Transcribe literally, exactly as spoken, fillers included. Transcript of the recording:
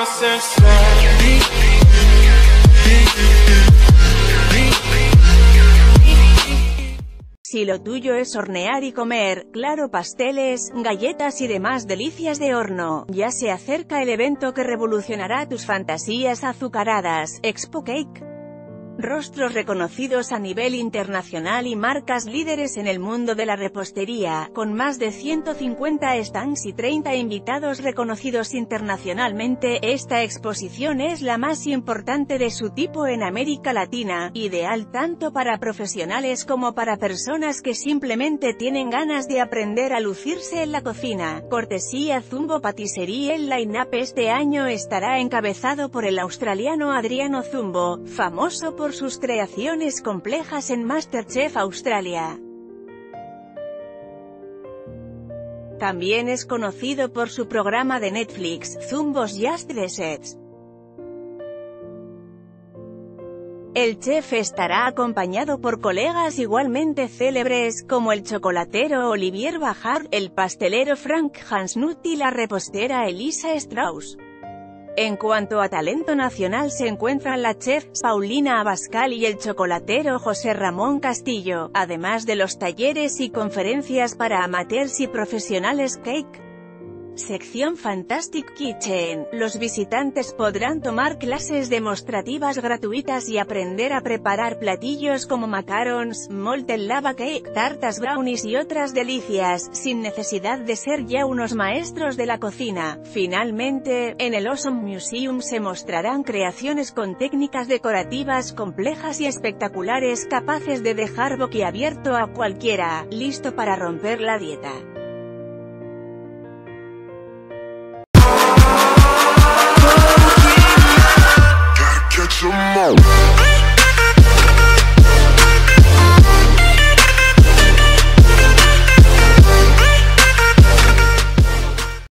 Si lo tuyo es hornear y comer, claro, pasteles, galletas y demás delicias de horno, ya se acerca el evento que revolucionará tus fantasías azucaradas, Expo Cake. Rostros reconocidos a nivel internacional y marcas líderes en el mundo de la repostería, con más de ciento cincuenta stands y treinta invitados reconocidos internacionalmente. Esta exposición es la más importante de su tipo en América Latina, ideal tanto para profesionales como para personas que simplemente tienen ganas de aprender a lucirse en la cocina. Cortesía Zumbo Patisserie. El line-up este año estará encabezado por el australiano Adriano Zumbo, famoso por por sus creaciones complejas en MasterChef Australia. También es conocido por su programa de Netflix, Zumbo's Just Desserts. El chef estará acompañado por colegas igualmente célebres, como el chocolatero Olivier Bajard, el pastelero Frank Hansnut y la repostera Elisa Strauss. En cuanto a talento nacional se encuentran la chef Paulina Abascal y el chocolatero José Ramón Castillo, además de los talleres y conferencias para amateurs y profesionales. Cake. Sección Fantastic Kitchen. Los visitantes podrán tomar clases demostrativas gratuitas y aprender a preparar platillos como macarons, molten lava cake, tartas brownies y otras delicias, sin necesidad de ser ya unos maestros de la cocina. Finalmente, en el Awesome Museum se mostrarán creaciones con técnicas decorativas complejas y espectaculares capaces de dejar boquiabierto a cualquiera, listo para romper la dieta.